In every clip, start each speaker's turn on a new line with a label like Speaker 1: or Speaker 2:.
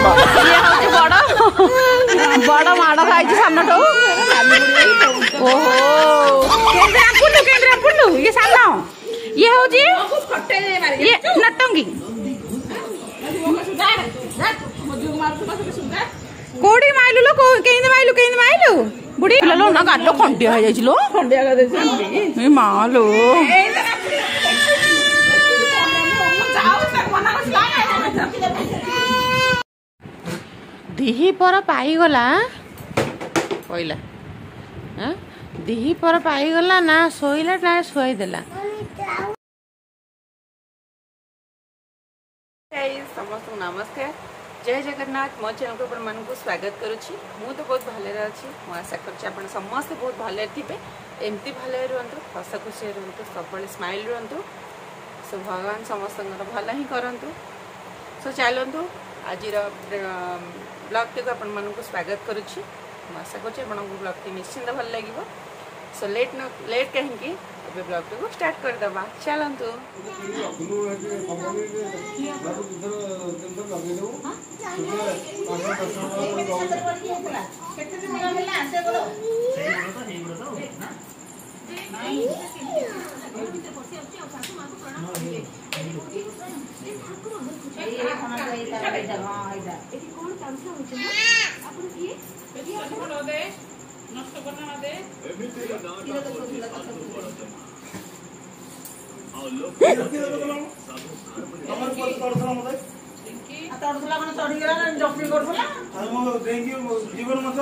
Speaker 1: बड़ बड़ माड़ खाई सान ओहो केन्द्रापुलू ये सान ये हूँ ये नटंगी कोड़ी माइलु लो केंद माइलु बुढ़ी लो ना गाड़ खंडिया हो जाइलो खंडिया ए मां लो दिही पर पाईगला कहला दिही पर पाईगला ना शोला ना शुआईदेला समस्त नमस्कार जय जगन्नाथ मो चैनल को मन को स्वागत करुच्ची मु तो बहुत भले अच्छी मु आशा कर समस्ते बहुत भले थे एमती भले रुहतु हस खुशी रुहतु सब स्माइल रुहतु सो भगवान समस्त भल ही करंतु सो चलतु आज ब्लॉग टी को मन को स्वागत करुच्ची मु आशा कर ब्लॉग टी निश्चिंत भल लगे सो लेट कहीं ब्लॉग टी को स्टार्ट करदे चलतु
Speaker 2: जीवन मत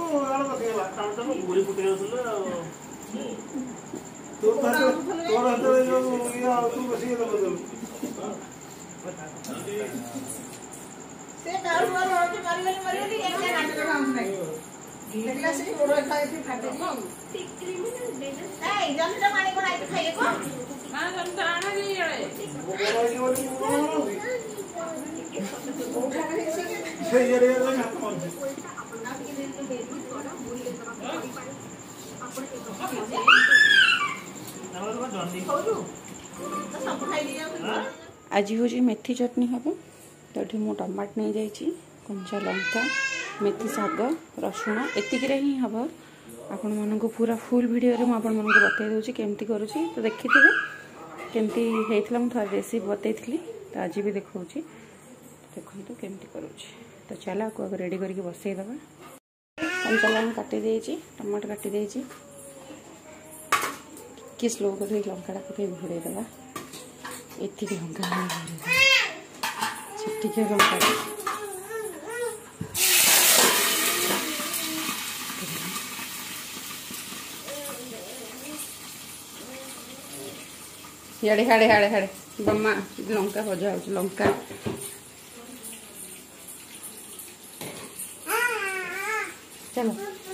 Speaker 1: आज हूँ मेथी चटनी हम तो ये मु टमाट नहीं जाइए कंचा लंका मेथी शाग रसुण एतिक ही हम आपण मन को पूरा फुल वीडियो में आपण मन को बता दूसरी केमती करुँची तो देखी थे केमती होता मुझे रेसिपी बतई तो आज भी देखा देखो तो केमती करुँची तो चल आपको रेडी करके बसईदे कंचा लंका काटी देती टमाटो काटी देती कि स्लो कर लंका पकड़ घोड़ेदे एतिक लंका छिटिक लंका हाड़े हाड़े हाड़े हाड़े बम्मा लंका भजा हो लंका चलो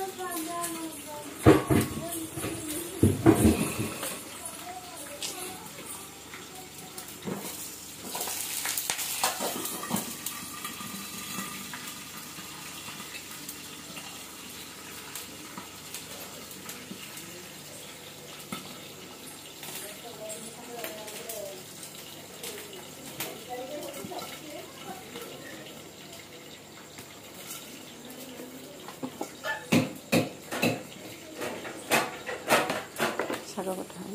Speaker 1: शाग कथा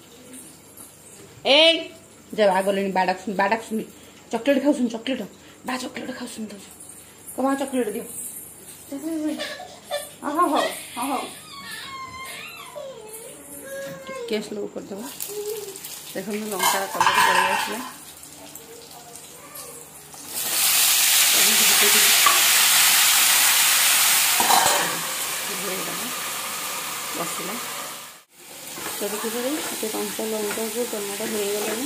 Speaker 1: ए जब आगले बाड़क सुनी चॉकलेट खाऊ चॉकलेट बा चॉकलेट खाऊ तो कमा चॉकलेट दियो हाँ हाँ हाँ टिके स्लो करदे देखो लंका कलर पड़े आसला बसला तो देखिए कंचा लंका को टमाटो हो गलानी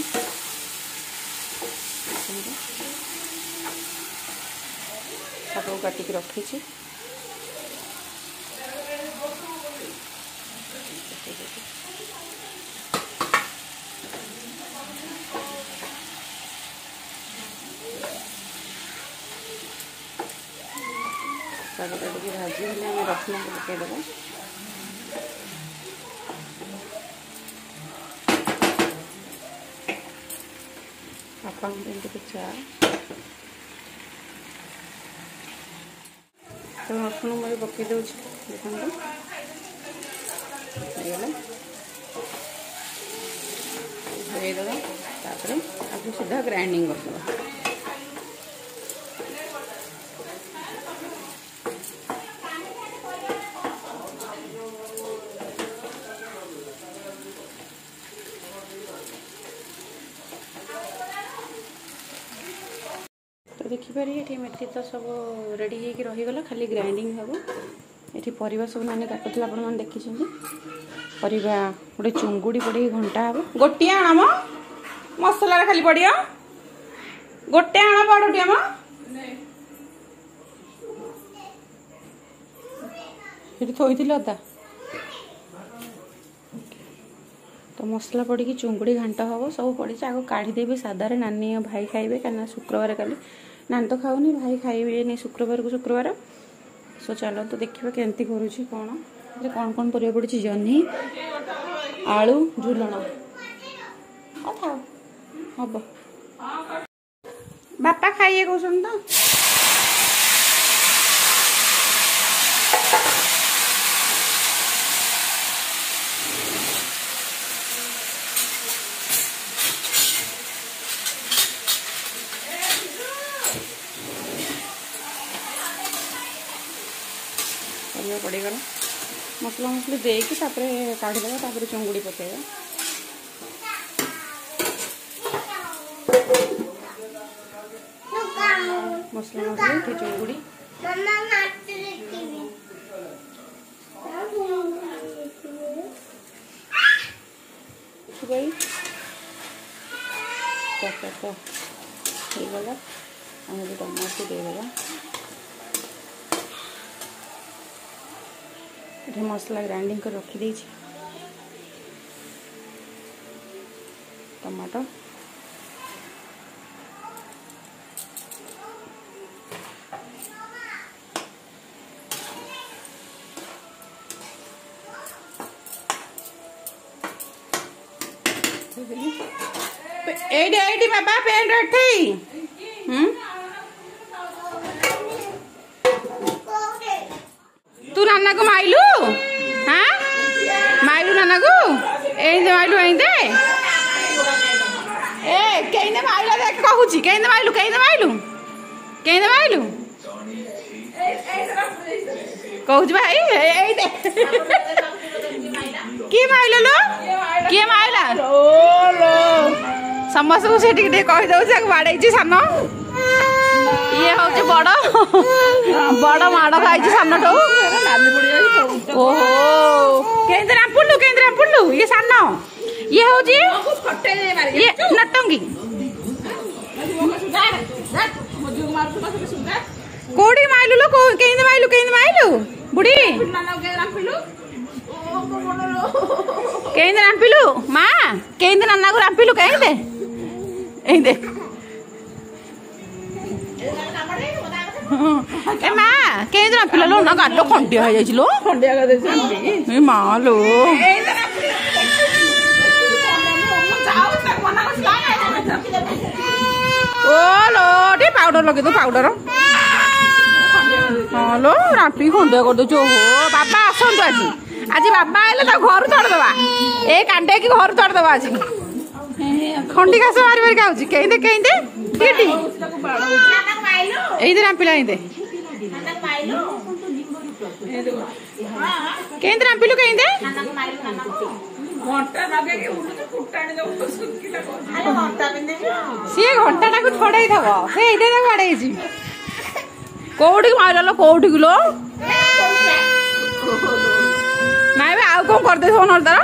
Speaker 1: शाग काटिक रखी शाग काटिक भाजी आम रसुण को पकईदे आपा चा तो रसुण मुझे पकई दूँ देखो धोईदेवा आपको सीधा ग्राइंडिंग करदेवा तो देखिपारे ये मेथी तो सब रेडी हो रहीगला खाली ग्राइंडिंग हम ये परिवा सब मैंने काटुला आप देखी परिवा गोटे चुंगुड़ी पड़े घंटा हम गोटे आम मसला खाली पड़िया गोटे आम पड़ोटी आम थोड़ी अदा तो मसला पड़ी चुंगुड़ी घाट हम सब पड़ी आगे काढ़ीदेवी सादारे नानी भाई खाइबे क्या शुक्रवार काली नानी तो खाऊनी भाई खाइबे शुक्रवार को शुक्रवार सो चलो तो देखिए केमती करुँची कौन कौन कौन परिया पड़ी जह्नी आलू झुलण हम बापा खाइए कौन तो पड़ेगा मसला मसली देकी काढ़ीदेवा चुंगुड़ी पकेगा मसला मसली चुंगुड़ी गला टमाटो देदेगा ये मसला ग्राइंडिंग कर रखी दे टमाटो एडी बाबा पेन रठी तू नाना को माइलू हाँ माइलू नाना को माइलू ए कहीं माइला देख कहूची कहीं माइलू कहूच भाई किए माइल लो किए माइला समस्त को कही दे बाड़े सान ये हूँ बड़ बड़ माड़ खाई सान ओहो रामपुलू ये सान ये हूँ ये नटंगी कोड़ी माइलु लो केंदे माइलु बुढ़ी केंदे रामपिलु माँ केंदे नाना को रामपिलु केंदे ए माँ केंदे रामपिलु लो ना गाडो खंडिया हो जाइछि लो खंडिया कर दे ए माँ लो ओ लो टे पाउडर लगे तो पाउडर हाँ लो रापी खंडिया कर दे हो बाबा आसतु आज आज बाबा आए तो घर तोड़दवा ए कांडे की घर तोड़दवा आज खंडी घास मारी मारी खाऊँ केंदे केंदे रामपिला केंदे रामपिलु केंदे सी घंटा टाक छड़ाई थव से बाड़े कौटी मार कौटी लो नाई आउ कौन करदे तार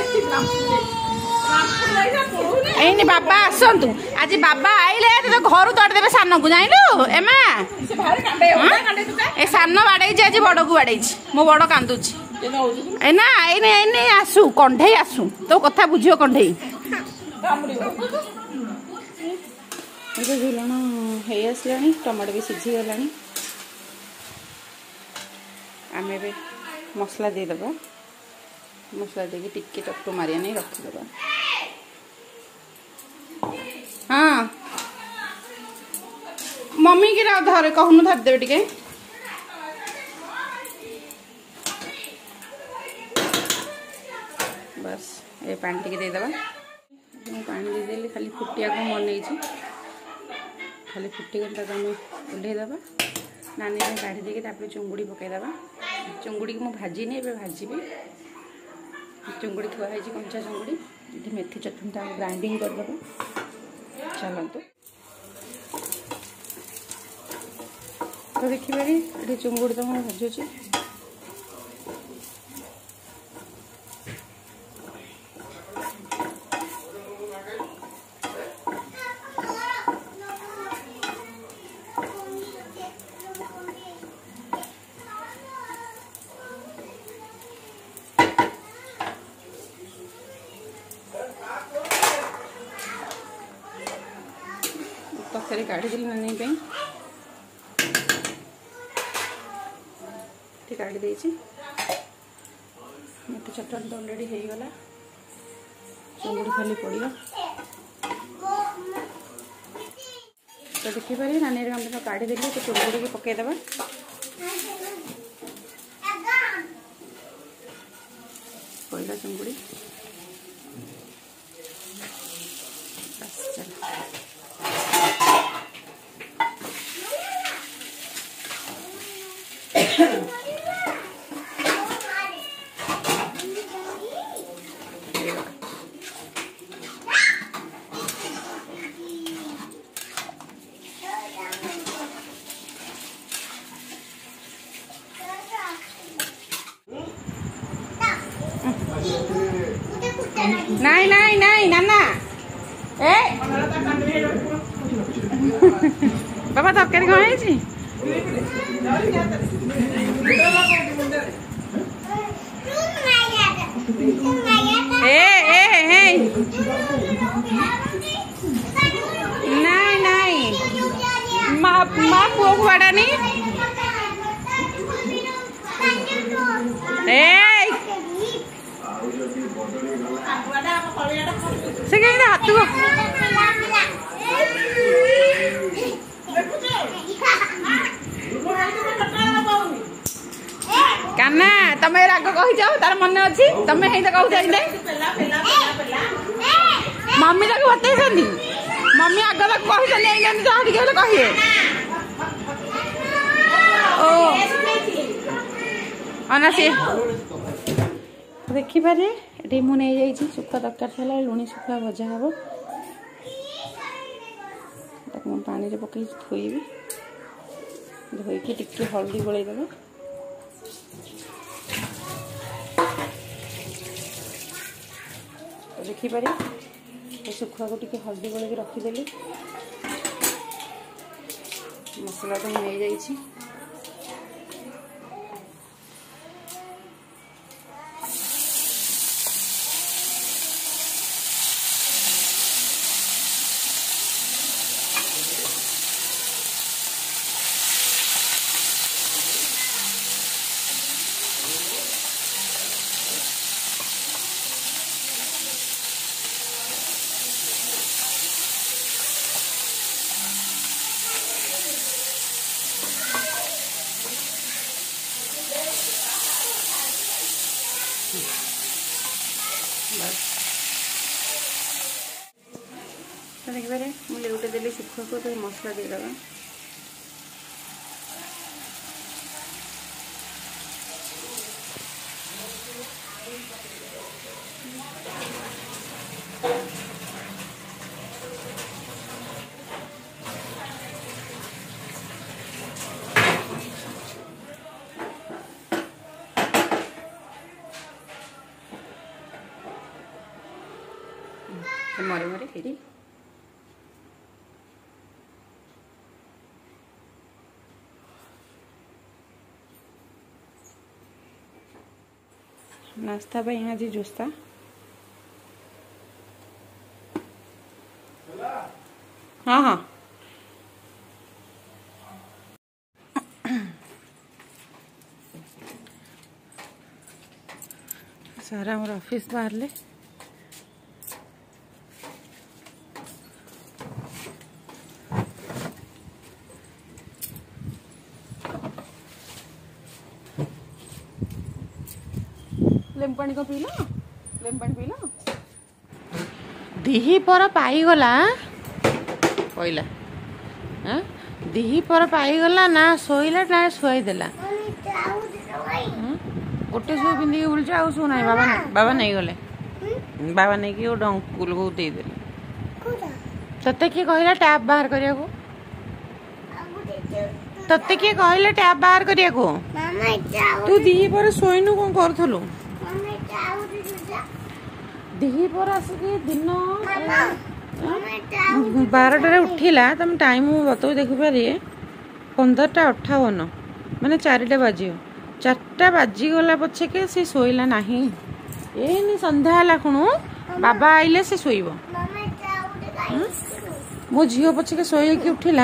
Speaker 1: एनी बाबा आसतु आज बाबा आइले तो घर तोड़देवे सान को जाइलु एमा ए सान बाड़े आज बड़ को बाड़े मो बड़ कांदुची एना एने एने आसु कंढे आसु तो कथा बुझियो कंढे झुलण हो आसला टमाटो भी सीझी गला आम ए मसला देदेबा मसला देके टिके चक्टू मारिया नहीं रखीदेबा हाँ मम्मी की धरे कहूनु धरदेवे टिके बस ये पानी टी देदेबा पानी देदेली खाली फुटिया को मन खाली फुटिगला आम ओल्लैदेबा नानी काढ़ी देके चुंगुड़ी पकईदेबा चुंगुड़ी को मुझे भाजी नहीं भाजी चुंगुड़ी थुआई कंचा चुंगुड़ी ये मेथी चटनी ग्राइंडिंग करदेबा चलतु तो देखिए ये चुंगुड़ी तो मैं भाजुची तरकारी काढ़ी नानी काढ़ी देती मेथी चटनी तो अलरेडी हो गला चुंगुड़ी खाली पड़ो तो देखिए नानी हम काढ़ी देली तो चुंगुड़ी को पकईदेबा पड़ा चुंगुड़ी नहीं नहीं नहीं नाना ए बाबा तरकारी कौन है नहीं नहीं माँ पुओ को बाड़ानी से हाथ को काना तमें राग कही जाओ तार मन अच्छी तमें ही तो कहते मम्मी तक बतई मम्मी आग तक कही कहे ना सी देखिपारे ये मुझे सुखा तरकारी सारा लुणी सुखा भजा हम पानी पक धोइबी धोईकी टिके हल्दी गोलैदेबा देखिपारे सुखा को टिके हल्दी गोलैक रखीदेली मसला तो हो जाइए देखिए मुझे लुटे देली सुखा को तो मसला देदेबा मरे मरे फिर नाश्ता पे आज जोस्ता हाँ हाँ सारा हमारा ऑफिस बाहर ले लेम्बू पानी को पी लो ଲେମ୍ବୁ ପାଣି ପିଇଲ ଦିହି ପର ପାଇଗଲା କହିଲା ଦିହି ପର ପାଇଗଲା ନା ଶୋଇଲା ନା ଶୁଆଇଦେଲା ଗୋଟେ ଶୁଅ ପିନ୍ଧିକି ବୁଲୁଛି ଆଉ ଶୁଅ ନାହିଁ ବାବା ନେଇଗଲେ ବାବା ନେଇକି ଗୋଟେ ଅଙ୍କୁଲକୁ ଦେଇଦେଲେ ତତେ କିଏ କହିଲା ଟ୍ୟାପ୍ ବାହାର କରିବାକୁ ତତେ କିଏ କହିଲା ଟ୍ୟାପ୍ ବାହାର କରିବାକୁ ତୁ ଦିହି ପରେ ଶୋଇନୁ କଣ କରୁଥିଲୁ ଦିହି ପରେ ଆସିକି ଦିନ 12টাରେ ଉଠିଲା ତମେ ଟାଇମ୍ ମୁଁ ବତଉ ଦେଖିପାରିବେ 15:58 ମାନେ 4ଟା ବାଜିବ 4ଟା ବାଜିଗଲା ପଛକେ ସେ ଶୋଇଲା ନାହିଁ ଏଇନି ସନ୍ଧ୍ୟା ହେଲା ଖୁଣୁ ବାବା ଆଇଲେ ସେ ଶୋଇବ ମୋ ଝିଅ ପଛକେ ଶୋଇକି ଉଠିଲା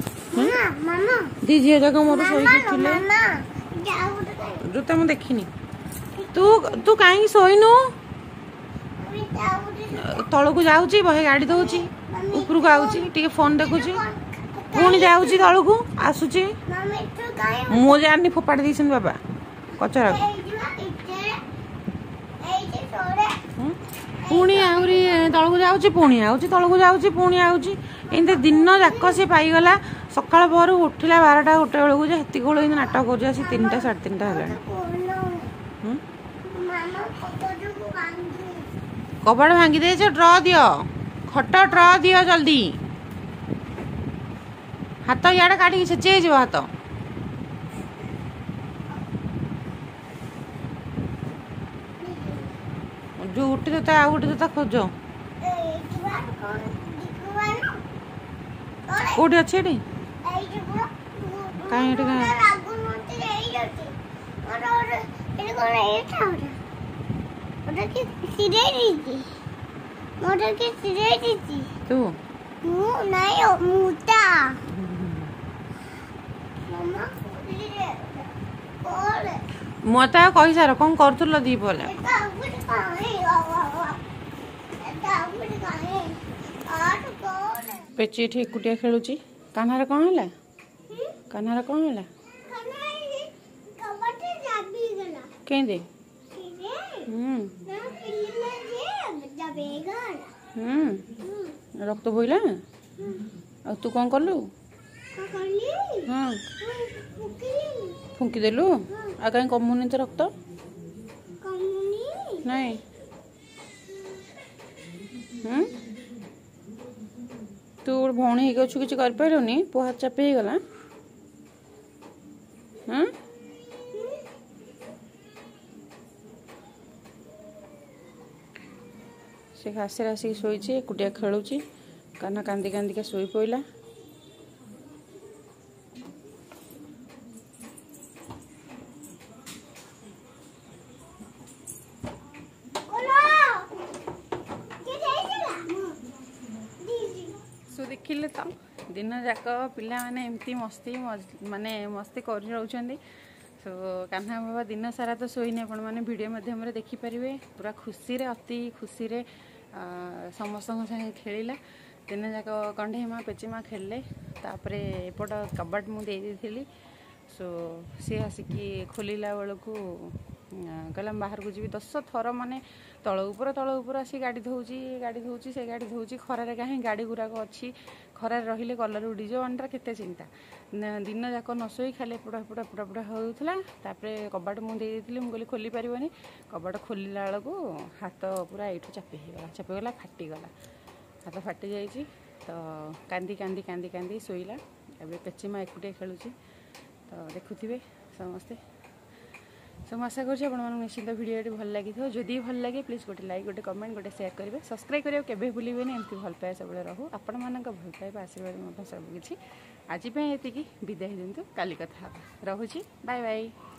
Speaker 1: ଦି ଝିଅ ଯାକ ମୋର ଶୋଇକି ଉଠିଲେ ଜୋତା ମୁଁ ଦେଖିନି ତୁ କାହିଁକି ଶୋଇନୁ ତଳକୁ ଯାଉଛି ବହେ ଗାଡ଼ି ଦଉଛି ଉପରକୁ ଆଉଛି ଟିକେ ଫୋନ ଦେଖୁଛି ପୁଣି ଯାଉଛି ତଳକୁ ଆସୁଛି ମୁଁ ଜାଣିନି ଫୋପାଡ଼ି ଦେଇଛନ୍ତି ବାବା କଚରାକୁ ପୁଣି ଆହୁରି ତଳକୁ ଯାଉଛି ପୁଣି ଆଉଛି ତଳକୁ ଯାଉଛି ପୁଣି ଆଉଛି ଏମିତି ଦିନ ଯାକ ସେ ପାଇଗଲା ସକାଳ ପହରୁ ଉଠିଲା 12ଟା 1 ବେଳକୁ ଯେ ହେତିକି ବେଳୁ ଏମିତି ନାଟକ କରୁଛି ଆସି 3ଟା 3:30 ହେଲାଣି କବାଟ ଭାଙ୍ଗି ଦେଇଛ ଡ୍ର ଦିଅ ଖଟ ଡ୍ର ଦିଅ ଜଲ୍ଦି ହାତ ଇଆଡ଼େ କାଟିକି ଛେଚି ହେଇଯିବ ହାତ ଯୋଉ ଗୋଟେ ଜୋତା ଆଉ ଗୋଟେ ଜୋତା ଖୋଜ କୋଉଠି ଅଛି ଏଠି କାହିଁ ଏଠି ତୁ ମତେ ଆଉ କହିସାର କଣ କରୁଥିଲ ଦି ପରେ ପେଚି ଏଠି ଏକୁଟିଆ ଖେଳୁଛି କାହ୍ନାର କଣ ହେଲା କାହ୍ନାର କଣ ହେଲା କେମିତି ରକ୍ତ ବୋହିଲା ଆଉ ତୁ କଣ କଲୁ ହଁ ଫୁଙ୍କିଦେଲୁ ଆଉ କାହିଁ କମୁନି ତ ରକ୍ତ ନାଇଁ ତୁ ଗୋଟେ ଭଉଣୀ ହେଇକି ଅଛୁ କିଛି କରିପାରିଲୁନି ପୁଅ ହାତ ଚାପି ହେଇଗଲା ସେ ଘାସରେ ଆସିକି ଶୋଇଛି ଏକୁଟିଆ ଖେଳୁଛି କାହ୍ନା କାନ୍ଦି କାନ୍ଦିକା ଶୋଇ ପଇଲା ଦେଖିଲେ ତ दिन जाक पिला माने एमती मस्ती माने मस्ती कर रहउछन्दी। सो कान्हा बाबा दिन सारा तो सोईने आपण माने वीडियो माध्यम रे देखि परिवे पूरा खुशी रे अति खुशी रे समस्त संगे खेलिला। दिन जाक कंढेमा पेचीमा खेलले तापरे एपट कबाट मु दे देथिली। सो सी आसिकी खोलिला बेलू कहला बाहर को जी 10 थर माने तल ऊपर आसी गाड़ी धोची से गाड़ी धोची खरारे कहीं गाड़ी गुराक अच्छी खरार रहिले कलर उड़ी जो अंडा केते चिंता दिन जाक नसोई खाली एपटा एपटा एपटा एपटा होउथला। तापरे कबाट मु दे देथिली मु कहली खोली परिबनी कबाट खोलिला बेलू हाथ पूरा एठू चापीगला फाटीगला हाथ फाटी जाइए। तो कांदी कांदी कांदी कांदी शोला एवं पेचीमा एकुटिया खेलुची। तो देखुथिबे समस्ते। सो आशा करूँ आप निश्चित भिडियो भल लगी था। जदि भल लगे प्लीज गोटे लाइक गोटे कमेंट गोटे शेयर करेंगे सब्सक्राइब करेंगे केवे भूलें एमती भल पाए सब रहू आपण मान भल पाइबा आशीर्वाद सबकि आज ये विदाय दिंतु काली कथा रोची बाय बाय।